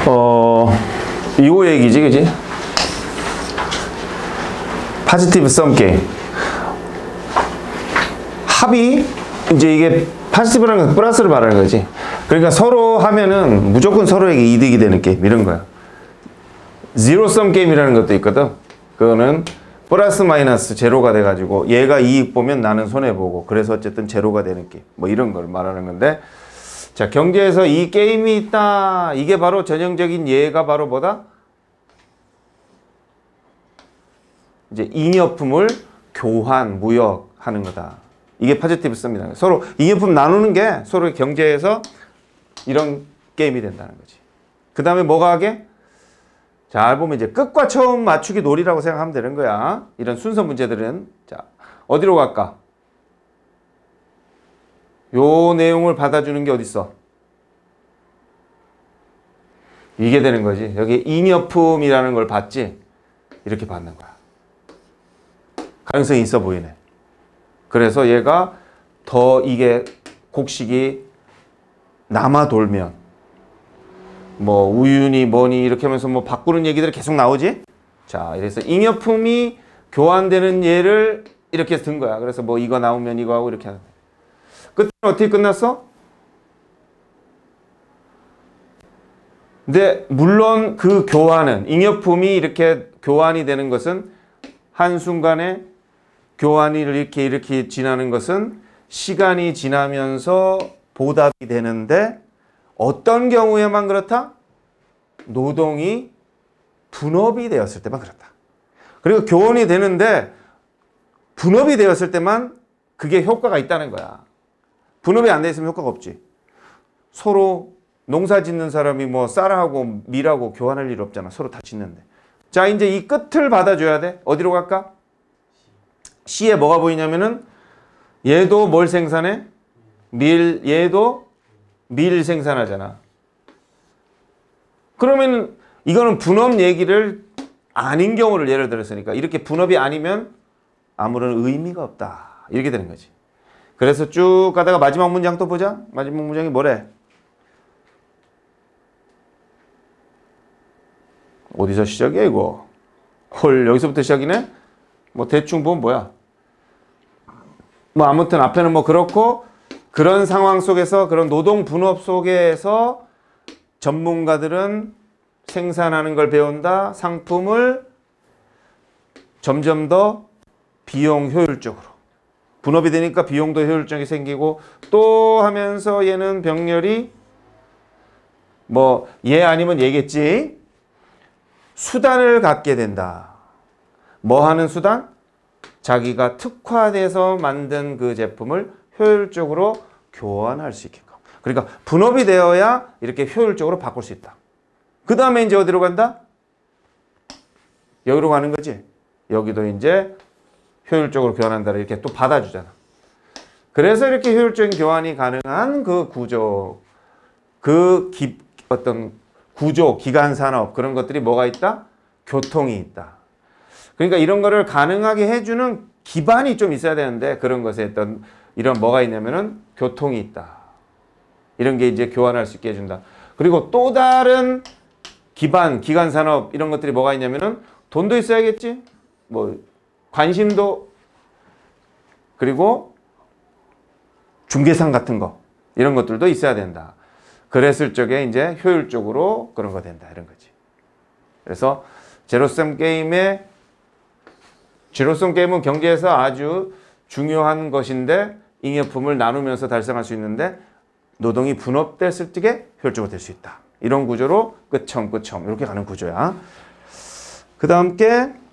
이거 얘기지, 그지? 포지티브 썸 게임. 합이, 이제 이게 포지티브라는 건 플러스를 말하는 거지. 그러니까 서로 하면은 무조건 서로에게 이득이 되는 게임, 이런 거야. 제로 썸 게임이라는 것도 있거든. 그거는 플러스 마이너스 제로가 돼가지고 얘가 이익 보면 나는 손해보고 그래서 어쨌든 제로가 되는 게임. 뭐 이런 걸 말하는 건데, 자, 경제에서 이 게임이 있다. 이게 바로 전형적인 예가 바로 뭐다? 이제 잉여품을 교환, 무역하는 거다. 이게 포지티브 썸이다. 서로 잉여품 나누는 게 서로 경제에서 이런 게임이 된다는 거지. 그 다음에 뭐가 하게? 잘 보면 이제 끝과 처음 맞추기 놀이라고 생각하면 되는 거야. 이런 순서 문제들은. 자, 어디로 갈까? 요 내용을 받아주는 게 어딨어? 이게 되는 거지. 여기 잉여품이라는 걸 받지? 이렇게 받는 거야. 가능성이 있어 보이네. 그래서 얘가 더 이게 곡식이 남아 돌면 뭐 우윤이 뭐니 이렇게 하면서 뭐 바꾸는 얘기들이 계속 나오지? 자, 그래서 잉여품이 교환되는 예를 이렇게 해서 든 거야. 그래서 뭐 이거 나오면 이거 하고 이렇게 하는 거야. 끝은 어떻게 끝났어? 근데 물론 그 교환은 잉여품이 이렇게 교환이 되는 것은 한순간에 교환이 이렇게 지나는 것은 시간이 지나면서 보답이 되는데 어떤 경우에만 그렇다? 노동이 분업이 되었을 때만 그렇다. 그리고 교환이 되는데 분업이 되었을 때만 그게 효과가 있다는 거야. 분업이 안 돼 있으면 효과가 없지. 서로 농사 짓는 사람이 뭐 쌀하고 밀하고 교환할 일 없잖아. 서로 다 짓는데. 자, 이제 이 끝을 받아줘야 돼. 어디로 갈까? C에 뭐가 보이냐면은 얘도 뭘 생산해? 얘도 밀 생산하잖아. 그러면 이거는 분업 얘기를 아닌 경우를 예를 들었으니까 이렇게 분업이 아니면 아무런 의미가 없다. 이렇게 되는 거지. 그래서 쭉 가다가 마지막 문장 또 보자. 마지막 문장이 뭐래? 어디서 시작이야 이거? 헐, 여기서부터 시작이네? 뭐 대충 보면 뭐야? 뭐 아무튼 앞에는 뭐 그렇고 그런 상황 속에서 그런 노동 분업 속에서 전문가들은 생산하는 걸 배운다. 상품을 점점 더 비용 효율적으로. 분업이 되니까 비용도 효율적이 생기고 또 하면서 얘는 병렬이 뭐 얘 아니면 얘겠지. 수단을 갖게 된다. 뭐 하는 수단? 자기가 특화돼서 만든 그 제품을 효율적으로 교환할 수 있게끔. 그러니까 분업이 되어야 이렇게 효율적으로 바꿀 수 있다. 그 다음에 이제 어디로 간다? 여기로 가는 거지. 여기도 이제 효율적으로 교환한다. 이렇게 또 받아주잖아. 그래서 이렇게 효율적인 교환이 가능한 그 구조, 어떤 구조, 기간 산업 그런 것들이 뭐가 있다? 교통이 있다. 그러니까 이런 거를 가능하게 해주는 기반이 좀 있어야 되는데 그런 것에 어떤 이런 뭐가 있냐면은 교통이 있다. 이런 게 이제 교환할 수 있게 해준다. 그리고 또 다른 기반, 기간 산업 이런 것들이 뭐가 있냐면은 돈도 있어야겠지. 뭐 관심도 그리고 중개상 같은 거 이런 것들도 있어야 된다. 그랬을 적에 이제 효율적으로 그런 거 된다. 이런 거지. 그래서 제로섬 게임은 경제에서 아주 중요한 것인데 잉여품을 나누면서 달성할 수 있는데 노동이 분업됐을 적에 효율적으로 될 수 있다. 이런 구조로 끝청 이렇게 가는 구조야. 그 다음 게